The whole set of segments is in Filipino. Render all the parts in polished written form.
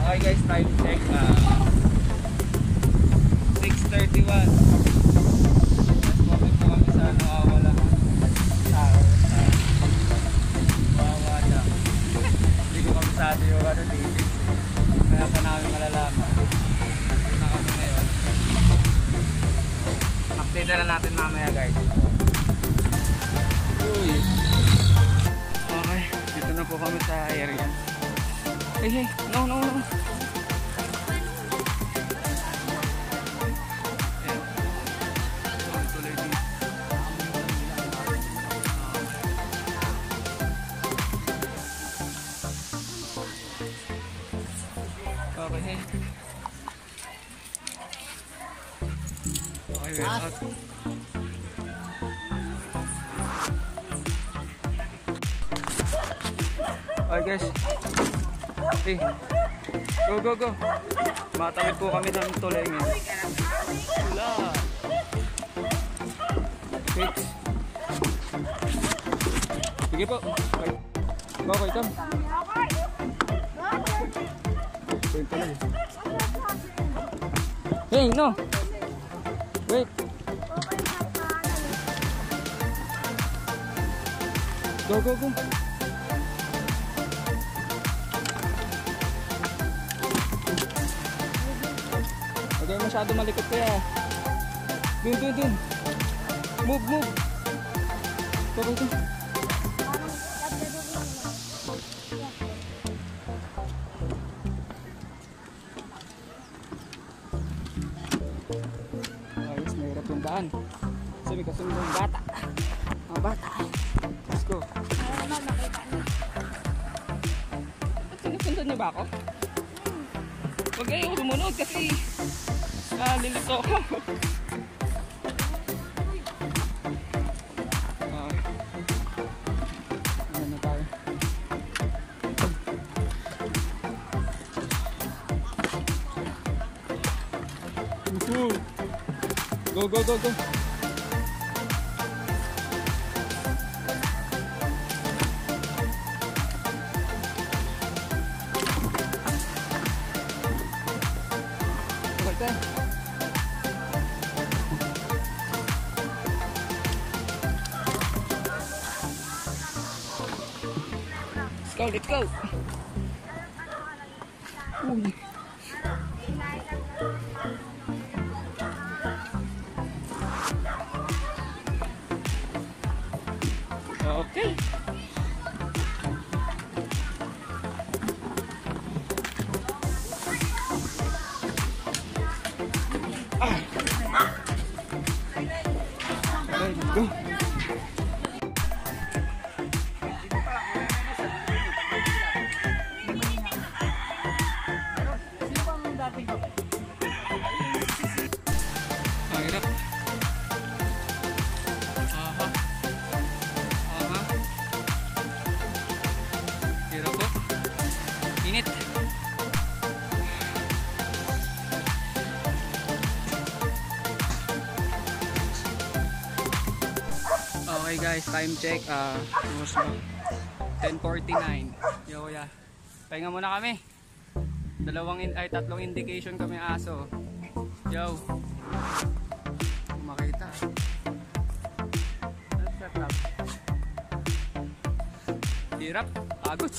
Okay guys, time check. 6:31. Mas bakit po kami sa nawawala tao. Nawawala. Hindi ko kabisado yung details. Kaya pa namin malalaman. Na kami ngayon. Update na lang natin mamaya guys. Uy. Okay, dito na po kami sa area. Hey, no. Okay, we're out. Okay guys. Hey. Go. Matawid po kami ng tulay ngayon. Wala. Fix. Sige po. Okay, come. Hey, no. Wait. Go. Okay, masyado malikot kaya. Dun. Move. Go. Ayos, mahirap yung daan. Kasi may kasunod ng bata. Mga bata. Let's go. Sinusundan niyo ba ako? Huwag kayo sumunod kasi lilito ako. Ayan na tayo. Go. Let's go. Uy. Okay. Let's go. Init. Okay guys, time check. 10:49. Yo kuya. Pahinga muna kami. Tatlong indication kami aso. Yo. Makita. Hirap. Pagod.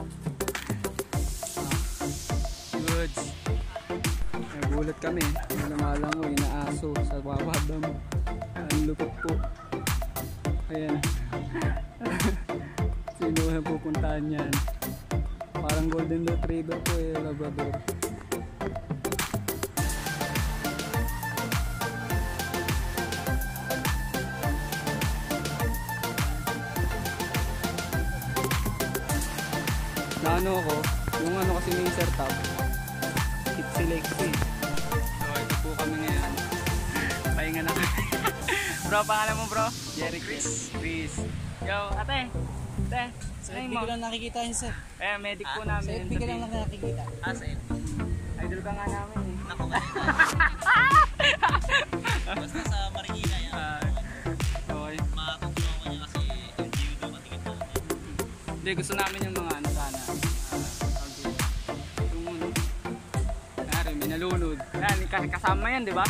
Goods. Nagulat kami. Nalangalang mo, inaaso sa babadam. Ang lupit po. Ayan. Sino ang pupuntahan yan? Parang golden retriever po Labrador. Naano ako, yung ano kasi may sertap. Si Lexi. So ito po kami ngayon. Pahinga na kami. Bro, pangalan mo bro? Jerry Chris. Yo, ate. Sa FB ko lang nakikita yun sir. Medic po namin. Sa FB ko lang nakikita. Sa FB. Idol ka nga namin eh. Naku ka. Basta sa Marikina yan. Okay. Makakatulungan niya kasi yung view doon matingin namin. Hindi, gusto namin yung mga ano sana. Yung ano. Yan, kasama yan, di ba?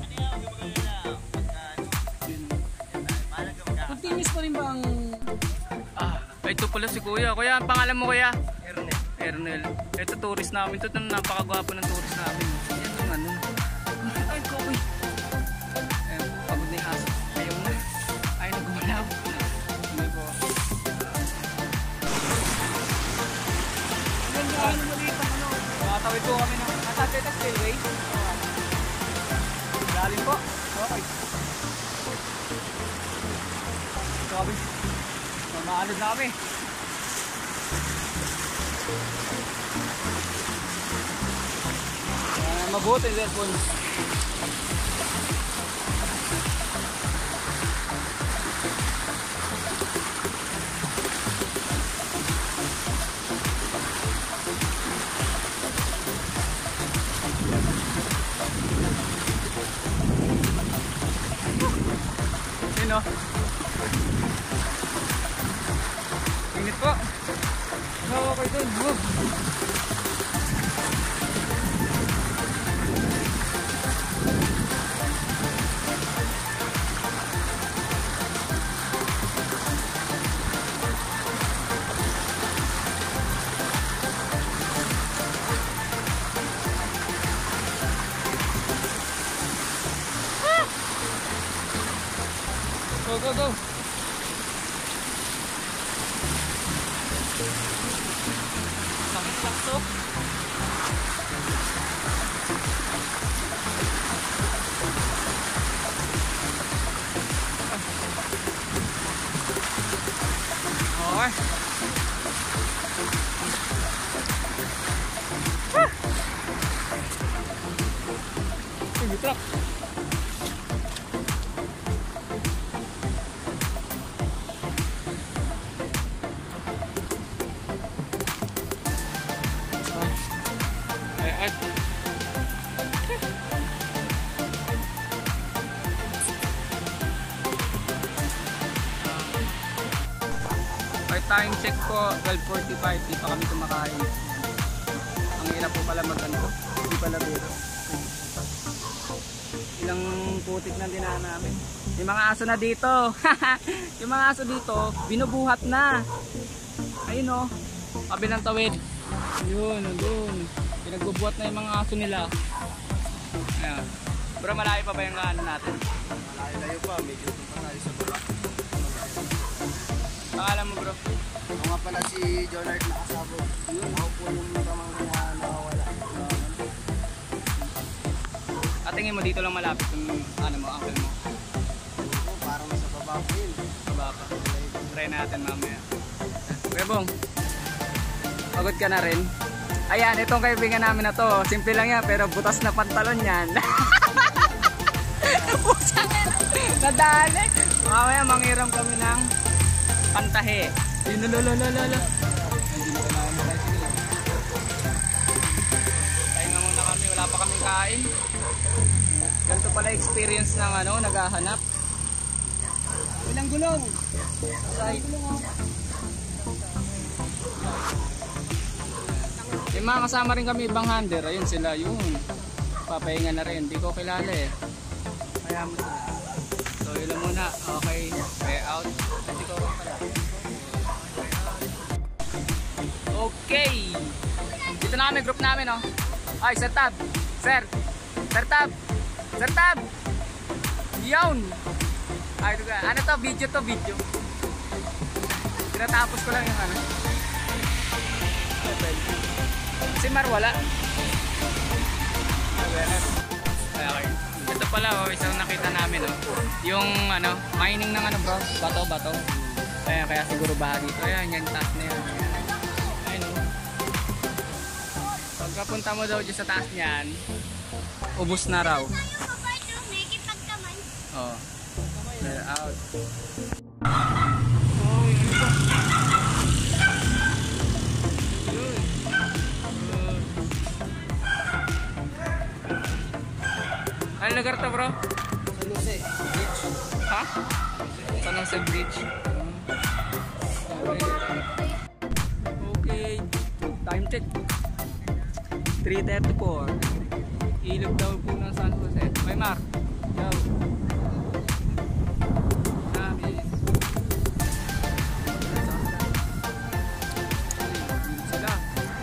Continuous pa rin ba ang... Ito pala si Kuya. Kuya, ang pangalan mo, Kuya? Ernel. Ito tourist namin. Ito napakagwapo ng tourist namin. Yan yung ano. Ay, Kuya. Pagod na yung aso. Ayaw na. Ayaw na gumalaw. Hindi po. Makatawid po kami ng Natagay na Spillway. Lalim po. Okay. Ito kami. Mamaalad na kami. Mabuti yung cellphone. Yun o. Init po. Okay dun. Go, go, go. Sakit sakto. Okay. Truck. Time check po 12:45, di pa kami kumakain. Ang hirap po pala mag-ano, di pala biro. Ilang putik na dinaan namin. Yung mga aso na dito. Yung mga aso dito, binubuhat na. Ayun o, kabilang tawid. Yun, doon. Pinagbubuhat na yung mga aso nila. Ayan. Bro, malayo pa ba yung ano natin? Malayo pa, medyo malayo sa baba. Pangalan mo, bro? Ako nga pala si Jonard Nakasabog. Ako po yung pamangkin na nakawala. At tingin mo dito lang malapit yung ano mo, uncle mo? Oo, parang sa baba po yun. Baba pa. Try natin mamaya. Kuya Bong, pagod ka na rin? Ayan, itong kaibigan namin na to. Simple lang yan, pero butas na pantalon yan. Pusang nadali. Mamaya manghiram kami ng pantahe. Lulululululu. Pahinga muna kami, wala pa kaming kain. Ganito pala experience ng ano, naghahanap. Ilang gulong? Right. Yung mga kasama rin kami ibang hander, ayun sila, yun. Papahinga na rin, hindi ko kilala eh. Kaya mo sila. So yun lang muna, okay, way out. Hindi ko pala. Okay. Dito na kami, group namin, oh. Ay, Sir Tab. Sir. Sir Tab. Sir Tab. Yun. Ay, ito ka. Ano to? Video to, video. Tinatapos ko lang yung ano. Si Mar wala. Okay. Ito pala, oh, isang nakita namin, oh. Yung ano, mining ng ano, bro. Bato, bato. Ayan, kaya siguro baha dito. Ayan, yan, taas na yan. Pagkapunta mo daw dyan sa taas niyan, ubos na raw. Oh. They're out. Oh, yun ito. Ano lugar to, bro? San Jose Bridge. Ha? San Jose Bridge. Okay. Time check. 3:34. Ilog daw po ng San Jose. May Mark. Yo. Namin. Ayun sila.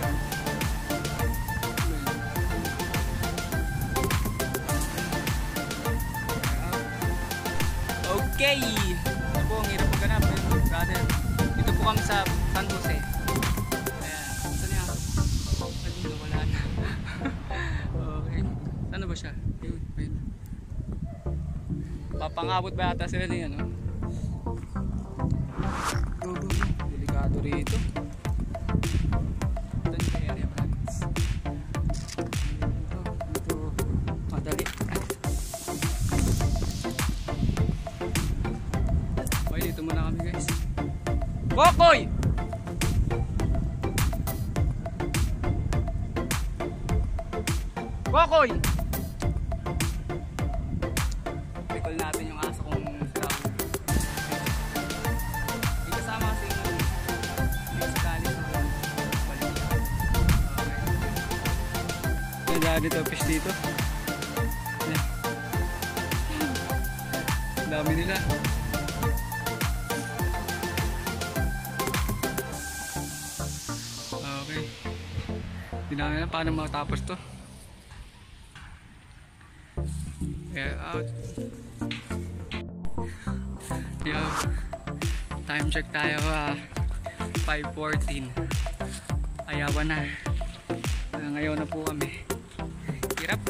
Okay. Ito po, ang hirap maghanap. Brother. Dito po kami sa San Jose. Ayan. Saan niya? Ayun, wala na. Okay. Saan ba siya? Ayun, ayun. Papangabot ba yata sila niya, no? Go, go, go. Delikado rito. Ito yung area, friends. Ito. Madali. Okay, dito muna kami, guys. Kokoy! Kokoy! Recall natin yung aso kong down. May kasama kasi yung sitali sa balik. Okay. May dahil dito, fish dito. Ayan. Dami nila. Okay. Hindi namin alam paano matapos to. Get out. Yo, time check tayo 5:14. Ayawan na. Ngayon na po kami. Hirap.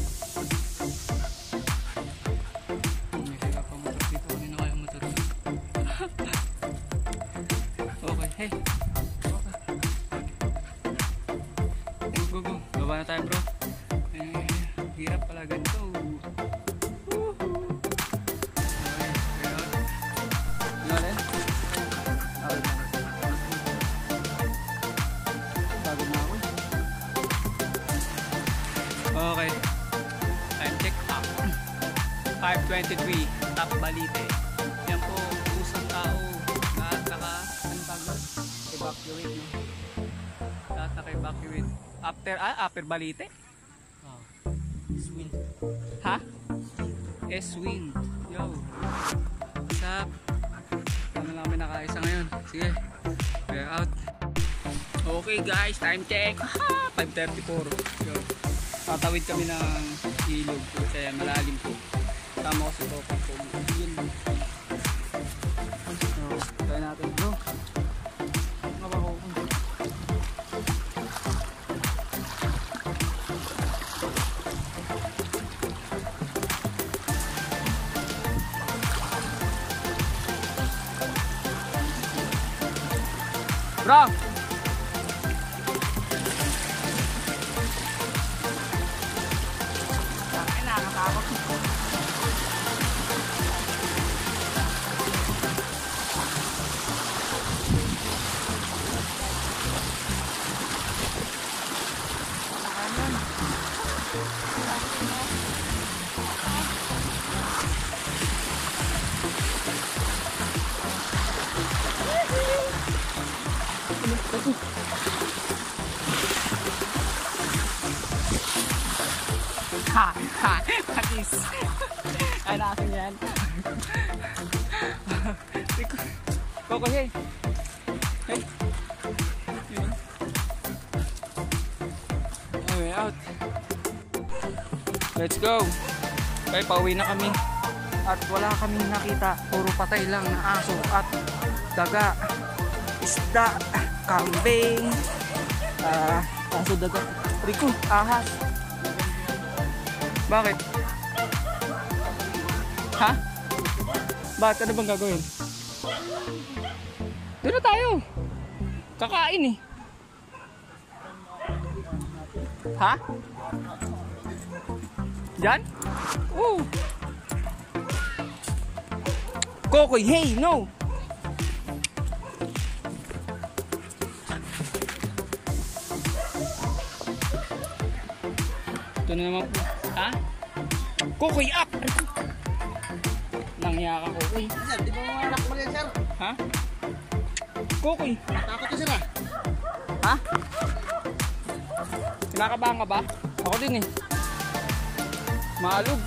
May hirap ang motor dito. Ano na kaya motor dito? Okay, hey. Okay. Go, go, go. Baba na tayo, bro. Hirap pala ganito. Okay. Time check up. 5:23. Top Balite. Yan po, pusang tao. Lahat anong tawag? Evacuate, no? Lahat naka-evacuate. After Balite? Oh. Swing. Ha? S-Wind. Yo. What's up? Ano lang kami nakaisa ngayon? Sige. We're out. Okay guys, time check. 5:34. Yo. Tatawid kami ng ilog kaya malalim po. Tama ko si Topang po. Yun. So, try natin bro. Nga ko. Bro! Ha! Ha! Patis! Ay, natin yan. Koko, hey! Hey! Yun. Okay, out. Let's go! Okay, pauwi na kami. At wala kaming nakita. Puro patay lang na aso at daga, isda, kambing, aso, daga, riko, ahas. Bakit? Ha? Bakit? Ano bang gagawin? Doon na tayo. Kakain eh. Ha? Diyan? Oo. Kokoy, hey, no! Ito na naman po. Ha? Kokoy, up! Nangya ka, Kokoy. Sir, di ba mga anak mo yan, sir? Ha? Kokoy. Takot ka, sir, ah. Ha? Kinakabahan ka ba? Ako din eh. Maalog.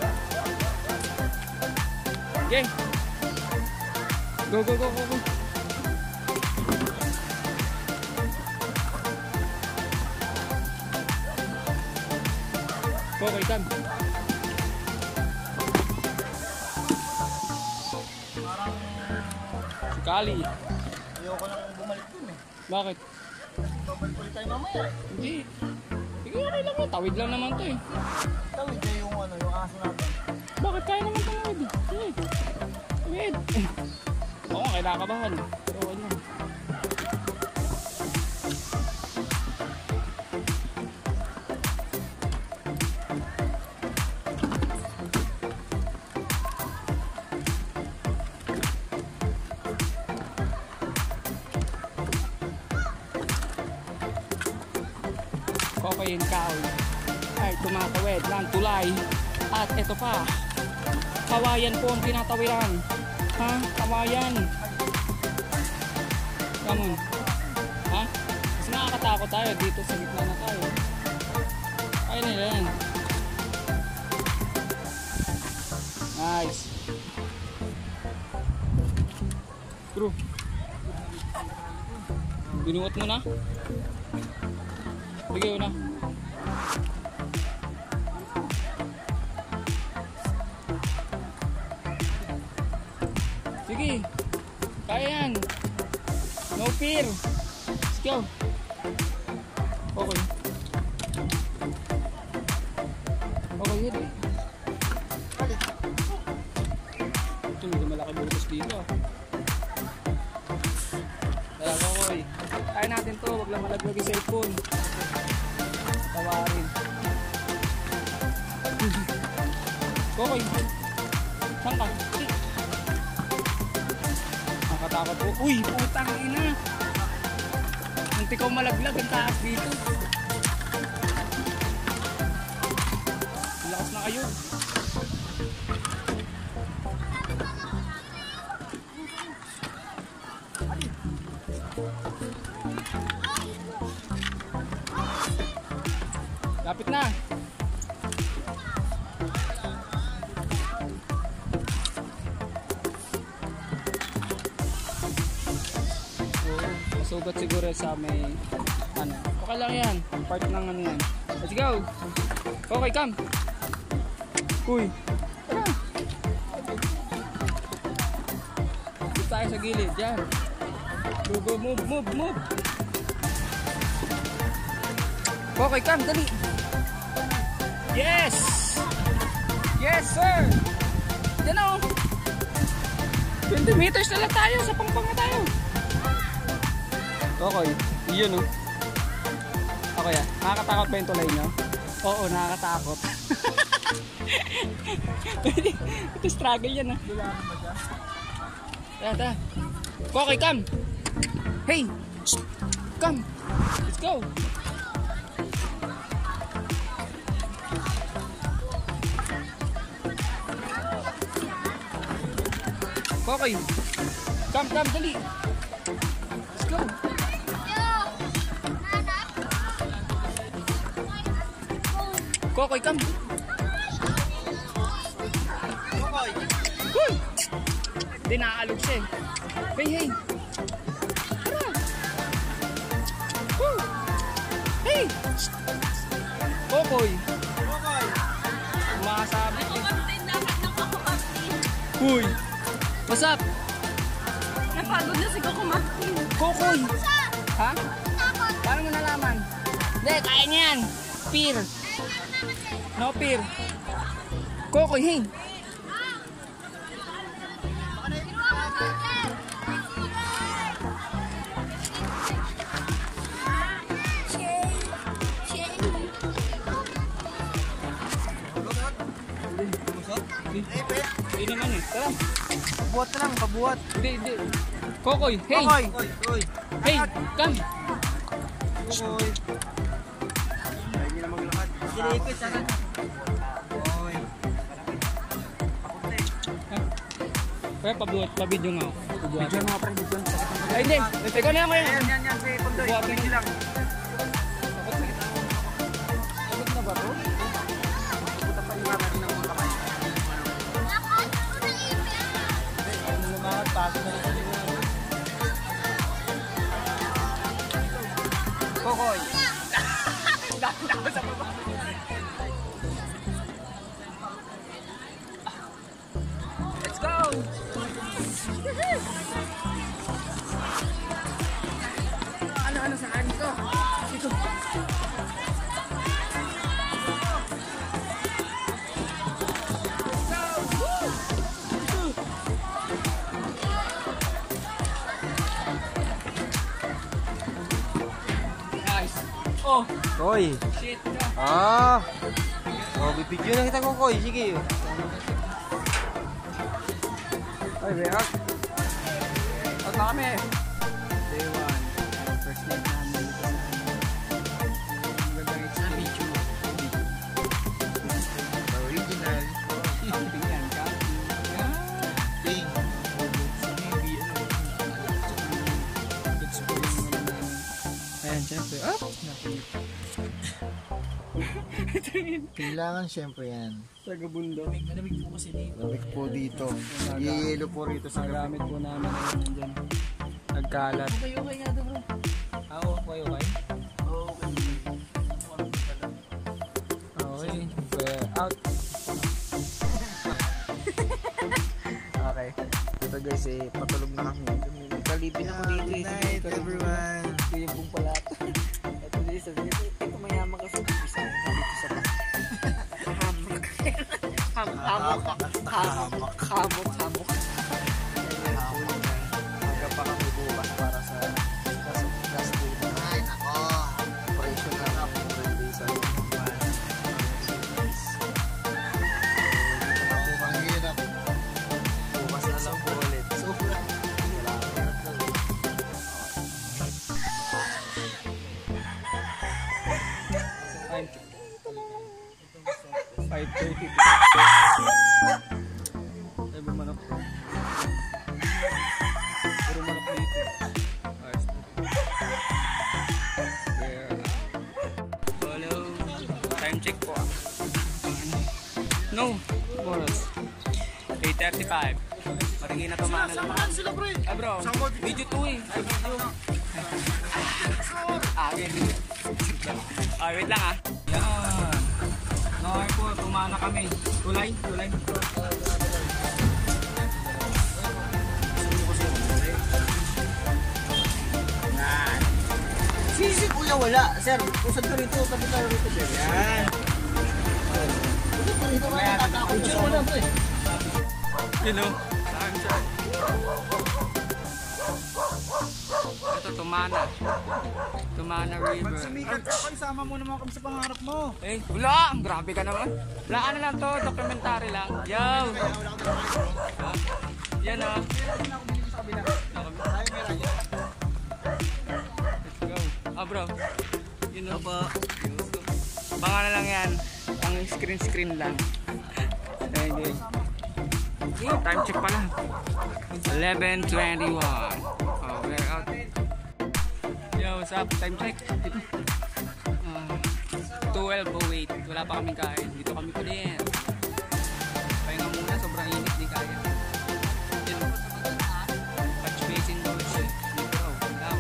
Okay. Go, go, go, go, go. Go, kay Tam. Kali. Ayoko na kung bumalik dun eh. Bakit? Babalik ulit tayo mamaya. Hindi. Sige, okay lang yun. Tawid lang naman to eh. Tawid na yung ano, yung aso natin. Bakit? Kaya naman tawid. Sige. Tawid. Oo, kailangan pero ano. Kokoyin kahoy ay tumatawid ng tulay at ito pa kawayan po ang tinatawiran ha, kawayan come on ha, kasi nakakatakot tayo dito sa gitna na tayo ayun na yan nice bro binuot mo na bigay na. Sige. Kaya yan. No fear. Let's go. Okay. Okay, hit. Ito, medyo malaki butas dito. Talaga ko eh. Kaya natin to. Wag lang malaglag yung cellphone. Tawarin. Kokoy. Saan ka? Nakatakot po. Uy, putang ina. Munti ko malaglag ang taas dito. Lakas na kayo. Lapit na. Masugat siguro sa may ano. Okay lang yan. Part ng ano yan. Let's go. Okay, come. Uy. Tara. Dito tayo sa gilid. Yan. Go, go, move, move, move. Okay, come, dali. Yes! Yes, sir! Yan o. 20 meters na lang tayo. Sa pangpang na tayo. Okay. Yun o. Okay ah. Nakakatakot ba yung tulay nyo? Oo, nakakatakot. Ito struggle yan ah. Tara. Okay, come. Hey! Come. Let's go. Okay. Come, dali. Let's go. Kokoy, come. Kokoy! Uy! Hindi nakaalog siya eh. Hey, hey. Tara. Woo. Hey. Kokoy. Kokoy! Makasabit eh. Uy. What's up? Napagod na si Coco Martin. Kokoy. Ha? Paano mo nalaman? Hindi, kaya niyan. Peer. No peer. Kokoy, hey. Hindi naman eh. Tara. Pabuhat na lang, pabuhat. Hindi. Kokoy, hey. Kokoy! Kokoy! Hey, come. Kokoy! Ay, hindi na maglakad. Silipit, sana. Kokoy! Kaya pabidyo nga ako. Video mga pre, video. Ay, hindi. Ikaw na lang ngayon. Yan, si Pundoy. Video lang. Sagot na ba to? Puta pa yung mga bago na rin sa Kokoy. Dami sa baba. Let's go! Ano sa kanin ko? Ito. Nice. Oh, Koy! shit. Ah! Oh, bibidyo na kita ko, Koy. Sige. Ay, Beak. Out na kami. Day 1. First night namin dito sa magandang experience. Original. Camping yan, camping. Ping. Ayan, syempre. Oh! Kailangan syempre yan. Taga bundok. Malamig po kasi dito. Lamig po dito. Yelo po rito sa Nagamit po namin ngayon nandyan. Nagkalat. Okay nga daw bro. Okay. Okay. We're out. Okay. Ito guys, patulog na kami. Kalipin ako dito eh. Good night, everyone. Ito yung pong pala. Ito dito. Ito mayaman kasi. Isa dito sa hamok. Hanggang pa kami bukas para sa last day na. Ay, nako. Operation na ako. Ready sa hirap. Bukas na lang po ulit. Sobrang hirap lang. 5:30. Sabi manok. Puro manok dito. Ayos. Hello. Time check po. No. Oras. 8:35. Maringin na tumana naman. Sila bro. Ah bro, video 2 eh. Ay, video. Wait lang ah. Yan. Okay po, tumana kami. Tulay. Si kuya wala. Sir, usad ka rito. Sabi ka rito. Yan. Usad ka rito. Kaya tatakot siya. Wala bro eh. You know, saan siya? Ito, Tumana River. Sumikat ka, isama mo naman kami sa pangarap mo. Eh, wala! Grabe ka naman. Wala ano lang to, documentary lang. Yo! Yan o. Let's go. Ah bro, yun o po. Baka na lang yan. Ang screen lang. Okay. Time check pala. 11:21. Oh, we're out. Yo, what's up? Time check. Dito. 12:08. Wala pa kaming kain. Dito kami pa din. Pahinga muna. Sobrang init. Di kaya. Yun. Patch basin daw siya. Dito raw. Daw.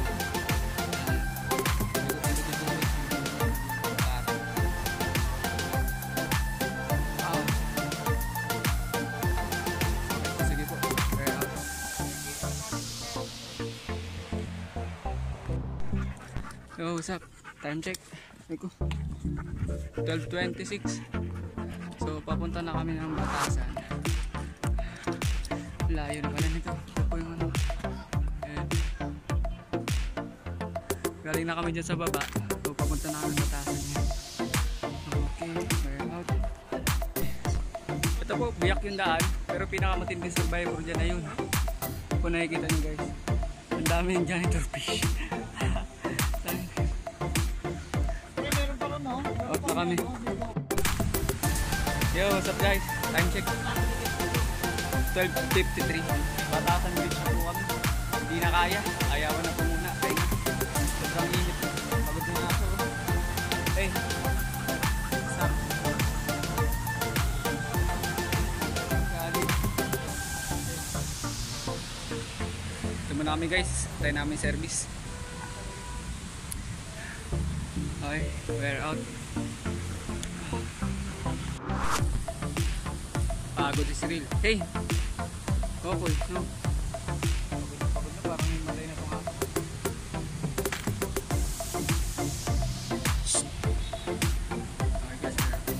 Sige po. We're out. Yo, what's up? Time check. Eko. 12:26. So, papunta na kami ng Batasan. Layo na pala nito. Ito po yung ano. Ayan. Galing na kami dyan sa baba. So, papunta na kami ng Batasan yan. Okay, we're out. Ito po, biyak yung daan. Pero pinakamatinding survivor dyan na yun. Kung nakikita nyo guys. Ang dami yung janitor fish. Out na kami. Yo, what's up guys? Time check. 12:53. Batasan beach na po kami. Hindi na kaya. Ayawan na po muna. Kaya sobrang init. Pagod na ako. Eh. Stop. Galing. Dito muna kami guys. Try namin service. Okay, we're out. Pagod si Cyril. Hey! Kokoy, no? Pagod na, parang may malay na itong aso. Okay guys,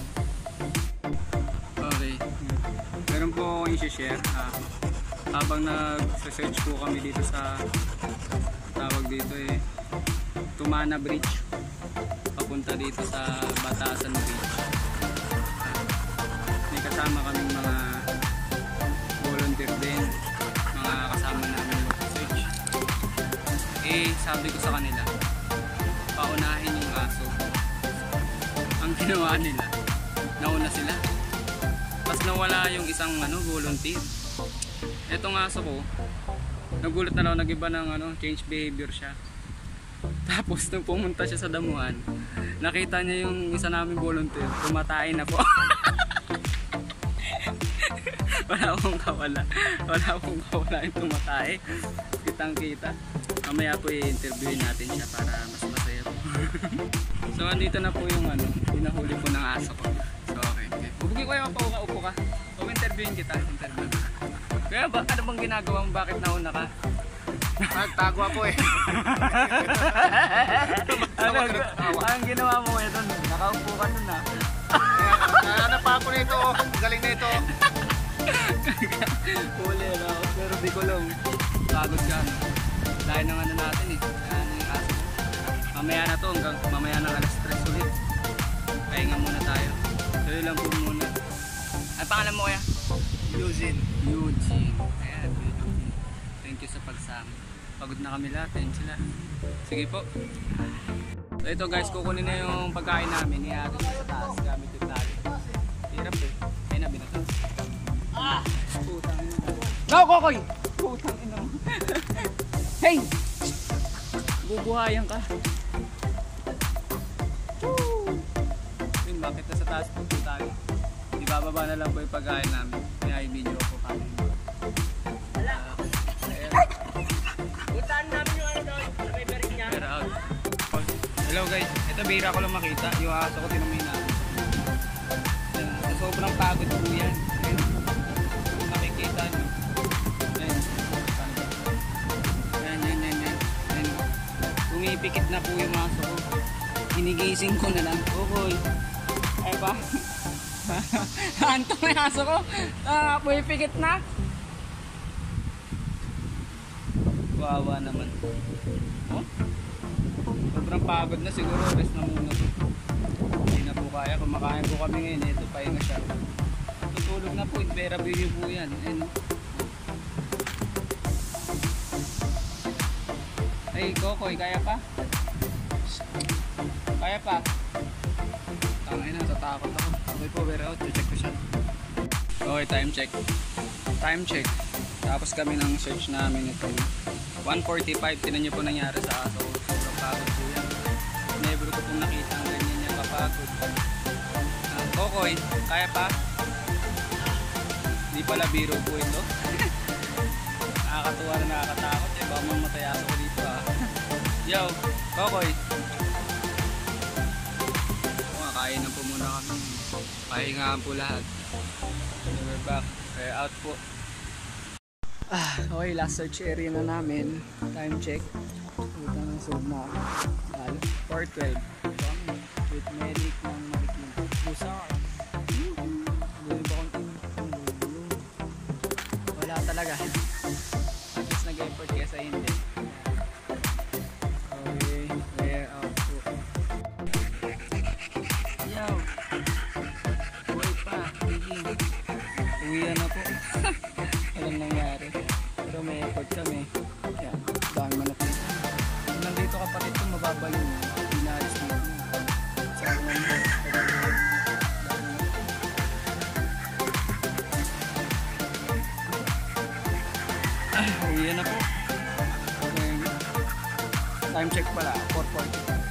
okay. Meron po akong i-share. Habang nag-search po kami dito sa tawag dito Tumana Bridge papunta dito sa Batasan Bridge. May kasama kaming mga volunteer din, mga kasama namin mag-search. Sabi ko sa kanila, paunahin yung aso. Ang ginawa nila, nauna sila. Tapos nawala yung isang volunteer. Etong aso ko, nagulat na lang, nag-iba ng change behavior siya. Tapos nung pumunta siya sa damuhan, nakita niya yung isa naming volunteer, tumatay na po. Wala akong kawala yung tumatay. Kitang kita. Mamaya po i-interviewin natin siya para mas masaya po. So andito na po yung pinahuli po ng aso ko. So okay. Bubugi ko yung upo ka. So interviewin kita. Kaya ba, ano bang ginagawa mo? Bakit nauna ka? Nagtago ako Anong ginawa mo ngayon doon? Nakaupo ka nun Ano pa ako nito? Galing na ito. Huli na ako, pero di ko lang. Pagod ka. Dahil ng natin Ayan yung aso. Mamaya na to, hanggang mamaya ng alas 3 ulit. Pahinga muna tayo. So yun lang po muna. Ang pangalan mo kaya? Eugene. Ayan, Eugene. Thank you sa pagsama. Pagod na kami lahat, ayun sila. Sige po. So ito guys, kukunin na yung pagkain namin. Ihatid sa taas gamit yung tali. Hirap Ayun na, binato. Putang ina mo. No, Kokoy! Putang ina mo. Hey! Bubuhayan ka. Yun, bakit na sa taas po tayo? Ibababa na lang po yung pagkain namin. Kaya i-video ko kami. Butaan namin yung doon. May berin niya. Pero out. Hello guys, ito bihira ko lang makita. Yung aso ko tinamay namin. Sobrang pagod po yan. Makikita nyo. Yan. Pumipikit na po yung aso ko. Inigising ko na lang. Okay. Ay ba? Anto na yung aso ko. Pumipikit na. Wawa naman. Oh? Sobrang pagod na siguro. Rest na muna to. Hindi na po kaya. Kumakain po kami ngayon. Ito pahinga siya. Tutulog na po. Vera video po yan. Ayun. Ay, Kokoy, kaya pa? Kaya pa? Tangay na, tatakot ako. Okay po, we're out. Check ko siya. Okay, time check. Tapos kami ng search namin ito. 1:45, tinan nyo po nangyari sa aso. Sobrang pagod po yan. Never ko pong nakita ang ganyan niya kapagod. Kokoy, kaya pa? Hindi pala biro po ito. Nakakatuwa na nakakatakot. Baka mamatay aso ko dito Yo, Kokoy. Kain na po muna kami. Pahingaan po lahat. We're back. We're out po. Okay, last search area na namin. Time check. Puta ng sold na ako. 4:12. With medic ng Marikina. Busar. Doon ba konting wala talaga. At least nag-effort kesa hindi. Okay, we're out po. Yo! Uwi pa. Uwian na po. Walang nangyari. Pero may effort kami. Yan, dami manok dito. Kung nandito kapatid ko, mababa yung pinalis dito. Sa mga uwi na po. Time check pala, 4:40.